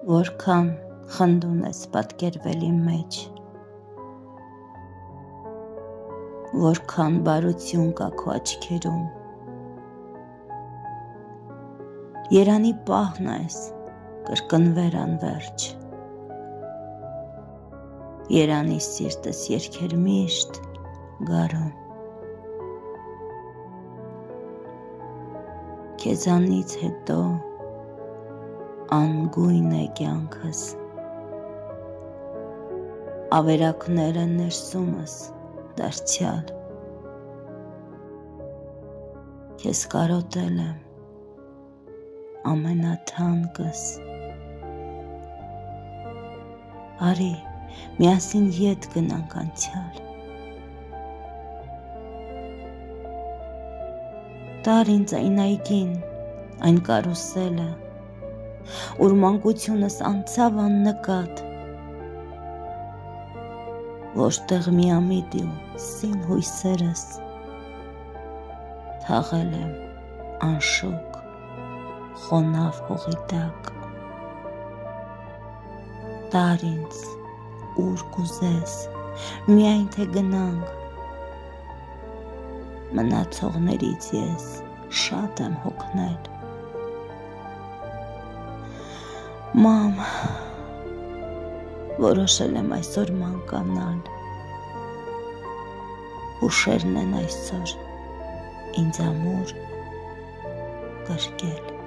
Որքան խնդուն ես պատկերվել իմ մեջ, որքան բարություն կա քո աչքերում, երանի պահն ես կրկնվեր անվերջ, երանի սիրտս երգեր միշտ գարում, քեզանից հետո անգույն է կյանքս, ավերակները ներսումս դարձյալ, քեզ կարոտել եմ ամենաթանկս, արի միասին ետ գնանք անցյալ, տար ինձ այն այգին, այն կարուսելը, ուր մանկությունս անցավ աննկատ, որտեղ միամիտ ու սին հույսերս թաղել եմ անշուք խոնավ հողի տակ, տար ինձ ուր կուզես, միայն թե գնանք, մնացողներից ես շատ եմ հոգնել, մամ, որոշել եմ այսօր մանկանալ, հուշերն են այսօր ինձ ամուր կրկել,